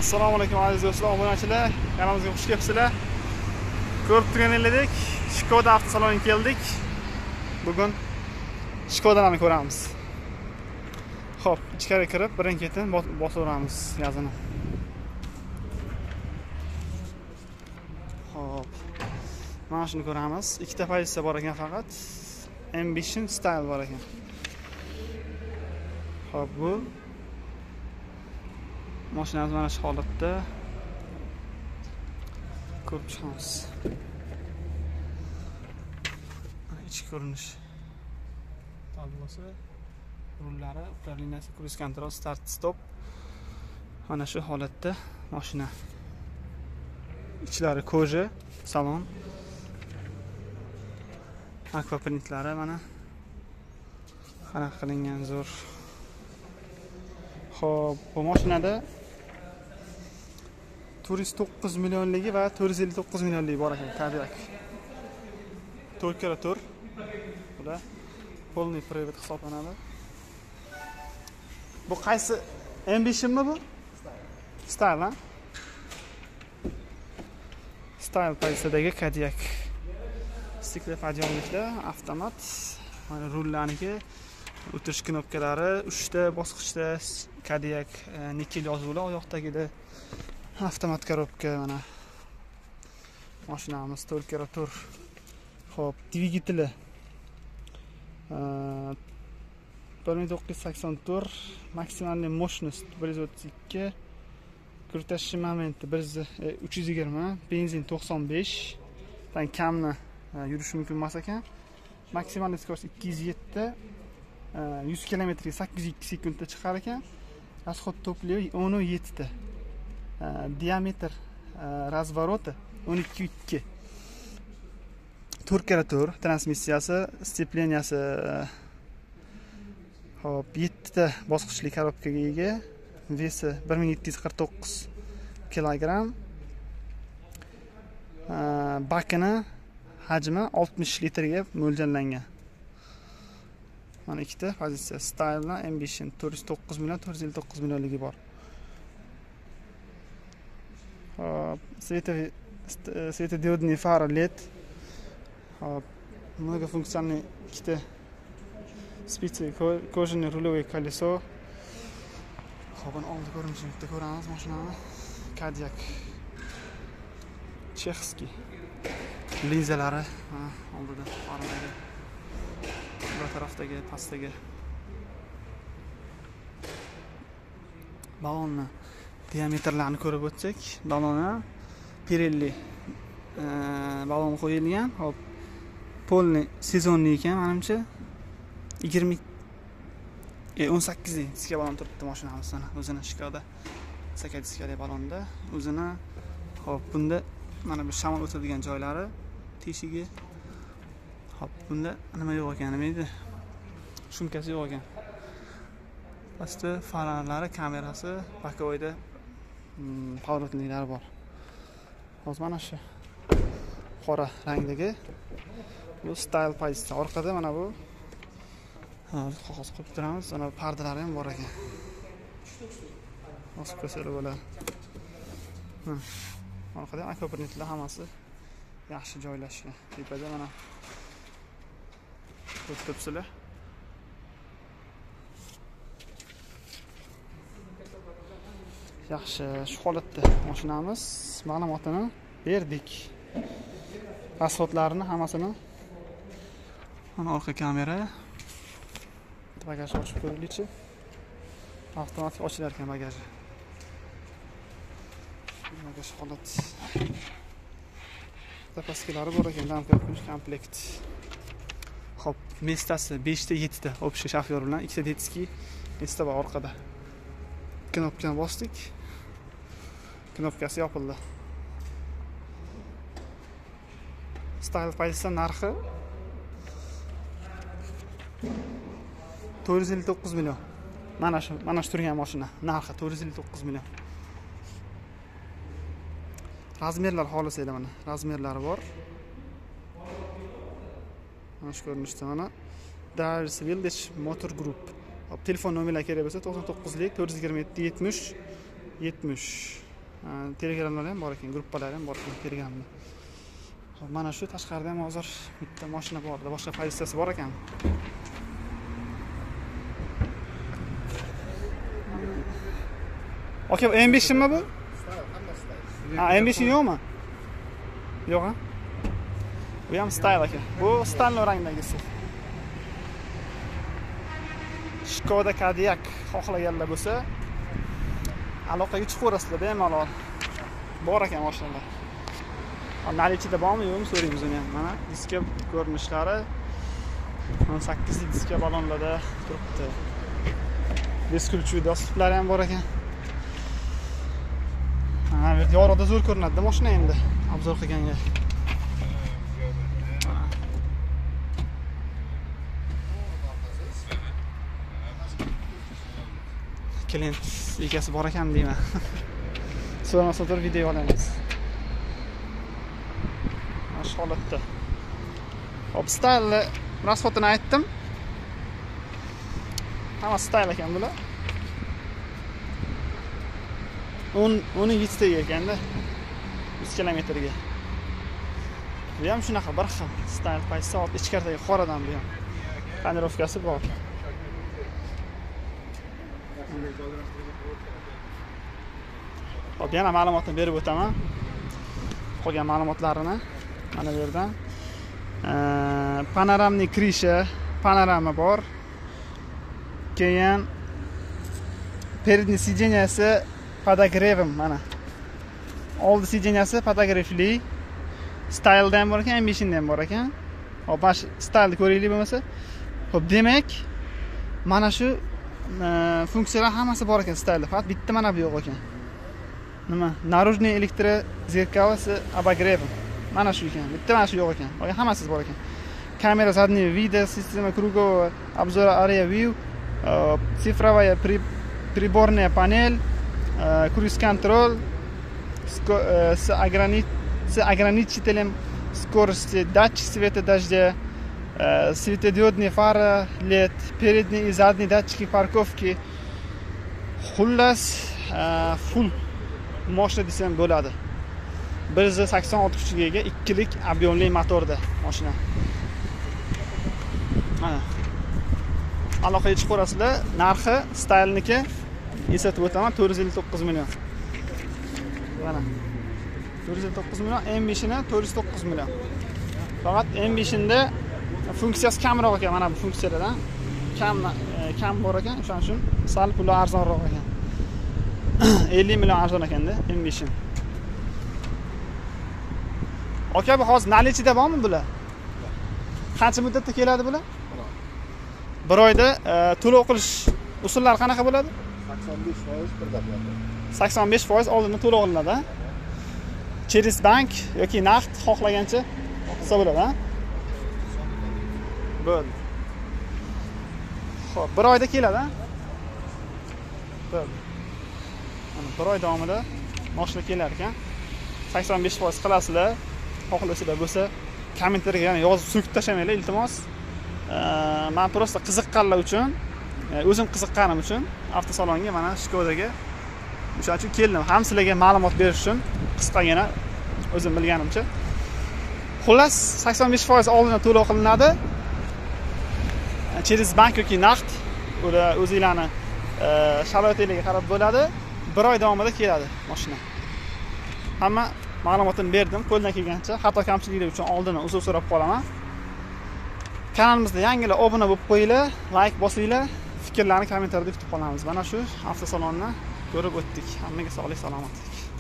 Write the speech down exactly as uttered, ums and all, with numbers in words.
Assalomu alaykum aziz do'stlar, obunachilar. Kanalimizga xush kelibsizlar. Ko'rib turganingizdek, Skoda avtosaloniga keldik. Bugun Skodani ko'ramiz. Xo'p, ichkariga kirib, birin-ketin bosaveramiz yazini. Xo'p. Mana shuni ko'ramiz. Ikkita pozitsiya bor ekan faqat. Ambition Style bor ekan. Xo'p, bu mashinamiz mana shu holatda. Ko'rib chiqamiz. Ichki ko'rinish. Tablosi, rullari, upravleniyasi, cruise control, start stop. Mana shu holatda mashina. Ichlari koja, salon. Aqua printlari mana xalaq qilingan zo'r. Xo'p, bu mashinada to'rt yuz to'qqiz millionligi va to'rt yuz ellik to'qqiz millionligi bor ekan, Cadillac. to'rt karra to'rt. Bular polniy привод hisoblanadi. Bu qaysi Ambitionmi bu? Style, ha? Style pozisidagi Cadillac. Stikli podiyomliklar, avtomat, mana rullarniki, o'tirish knopkalari, uchta bosqichda Cadillac nikel yozuvlar oyoqdagida. Avtomat korobka mana. Mashinamiz to'rt karra to'rt. Xo'p, dvigateli bir ming to'qqiz yuz sakson to'rt, maksimalniy mощность bir yuz o'ttiz ikki, крутящий momenti uch yuz yigirma, benzin to'qson besh, dan kamni yurish mumkin emas ekan. Maksimalniy skorost ikki yuz yetti, yuz kilometrga sakkiz yuz ikki sekundda chiqar ekan. Расход топлива o'n yetti ta. Diametr razvoroti o'n ikki ikki. to'rt karra to'rt, transmissiyasi, stepleniyasi hop yetti ta bosqichli korobkaga ega. Vesi bir ming yetti yuz qirq to'qqiz kilogramm. Bakini hajmi oltmish litrga mo'ljallangan. Mana ikkita pozitsiya, Style bilan Ambition to'rt yuz to'qqiz million, to'rt yuz ellik to'qqiz millionligi bor. Hop, svetodiodniy fara led. Hop, многофункциональный ikkita spitsi, кожаный рулевое колесо. Hop, buni oldi ko'rinishini bitta ko'ramiz mashinani. Cadillac Chexskiy. Linzalari mana oldida, oradagi. Bu tarafdagi pastdagi balonni diametrlarini ko'rib o'tsak, baloni Pirelli balon qo'yilgan. Hop, polniy sezonli ekan, menimcha yigirma o'n sakkiz diska balon turibdi mashinamiz sana. O'zini Skoda sakkiz diskali balonda. O'zini hop, bunda mana bu shamol o'tadigan joylari, teshigi. Hop, bunda nima yo'q ekan, nima edi? Shumkasi yo'q ekan. Pastda faralari, kamerasi, pakovoyda pоворотliklari bor. Hozir mana shu qora rangdagi bu Style pozitsiya. Orqada mana bu hozir qog'oz qo'yib turamiz. Mana pardalari ham bor ekan. Hozir ko'rsatib bo'ladi. Orqada aqua printlar hammasi yaxshi joylashgan. Tepada mana ko'rsatibsizlar. Yaxshi, shu holatda mashinamiz ma'lumotini berdik. Asfaltlarini hammasini. Mana orqa kamera. Bagaj ochib ko'raylikchi. Avtomatik ochilar ekan bagaji. Bagaj holat. Zapaskilari bor ekan, damka komplekt. Hop, mestasi besh ta yetti ta общий shofyor bilan ikkita detskiy mesta bor orqada. Knopkani bosdik. Knopkasi yopildi. Style pozitsiya narxi to'rt yuz ellik to'qqiz million. Mana shu, mana shu turgan mashina narxi to'rt yuz ellik to'qqiz million. Razmerlar xolis edi mana. Razmerlari bor. Mana shu ko'rinishda mana Dars Village Motor Group. Hop, telefon nomerlari kerak bo'lsa to'qson to'qqizlik to'rt yuz yigirma yetti yetmish yetmish. Telegramlar ham bor ekan, gruppalar ham bor ekan Telegramda. Xo'p, mana shu tashqarida ham hozir bitta mashina bor, boshqa pozitsiyasi bor ekan. Aka, M besh mi bu? Ha, M besh yo'qmi? Yo'q ha? Bu ham style aka. Bu style rangdagisi. Skoda Kodiaq xohlaganlar bo'lsa, aloqaga chiqaverasizlar bemalol. Bor ekan mashinalar. Nalichida bormi, yo'qmi so'raymiz uni ham. Mana diska ko'rinishlari o'n sakkizlik diska balonlarda turibdi. Beskulchi dasturlari ham bor ekan. Ha, bu yorug'da zo'r ko'rinadi mashina endi obzor qilganga. Klient egasi bor ekan deyman. So'ramasa turib video olamiz. Mana shu holatda. Hop, style rasxotini aytdim. Hamma style ekan bular. o'n yetti ta ekanda yuz kilometrga. Bu ham shunaqa bir xil style Passat ichkaridagi qoradan bu ham. Tonirovkasi bor. Hop, yana ma'lumotni berib o'taman. Qolgan ma'lumotlarini mana bu yerdan. Panoramli krisha, panorama bor. Keyin передний сиденьяsi podogrevim mana. Oldi sideniyasi podogrevli. Style dan bor ekan, M besh dan bor ekan. Hop, mana style ko'raylik bo'lmasa. Hop, demak, mana shu funksiyalar hammasi bor ekan style. Faqat bitta mana bu yo'q ekan. Nima? Наружный электрозеркалasi обогревim. Mana shu ekan. Bitta mana shu yo'q ekan. Qolgan hammasi bor ekan. Kamera заднего вида, система кругового обзора Area View, цифровая приборная панель, круиз-контроль с ограничителем скорости, датчик света дождя, светодиодные фары, лед, передние и задние датчики парковки. Xullas, full mashina desam bo'ladi. bir yuz sakson olti kuchga ega ikkilik объемli motorda mashina. Mana. Aloqaga chiqaverasizlar. Narxi styleniki eslatib o'taman, to'rt yuz ellik to'qqiz million. Mana. to'rt yuz ellik to'qqiz million, M besh ni to'rt yuz to'qqiz million. Faqat M besh da funksiyasi kamroq ekan, mana bu funksiyalardan kam kam bor ekan, o'shaning uchun sal puli arzonroq ekan. ellik million arzon ekanda M besh. Aka, bu hozir nalichida bormi bular? Qancha muddatda keladi bular? bir oyda to'lov qilish usullari qanaqa bo'ladi? sakson besh foiz birda bo'ladi. sakson besh foiz oldindan to'lov qilinadi, ha? Через bank yoki naqd xohlagancha qilsa bo'ladi, ha? Bo'ldi. Xo'p, bir oyda keladi, ha? Bo'ldi. Mana bir oy davomida mashina kelar ekan. sakson besh foiz qilasizlar. Xohlasizlar bo'lsa, kommentariyga yana yozib so'kib tashlamanglar, iltimos. Men prosta qiziqqanlar uchun, o'zim qiziqqanim uchun avtosalonga mana Skodaga o'shaning uchun keldim. Ham sizlarga ma'lumot berish uchun qisqagina o'zim bilganimcha. Xullas, sakson besh foiz oldindan to'lov qilinadi. Через bank yoki naqd, ular o'zingizlarning sharoitingizga qarab bo'ladi. bir oy davomida keladi mashina. Hamma ma'lumotini berdim, qo'ldan kelgancha. Xato kamchiliklar uchun oldindan uzr so'rab qolaman. Kanalimizda yangilar obuna bo'lib qo'yinglar, like bosinglar, fikrlarni kommentariyada kutib qolamiz. Mana shu avtosalonni ko'rib o'tdik. Hammaga sog'lik, salomatlik.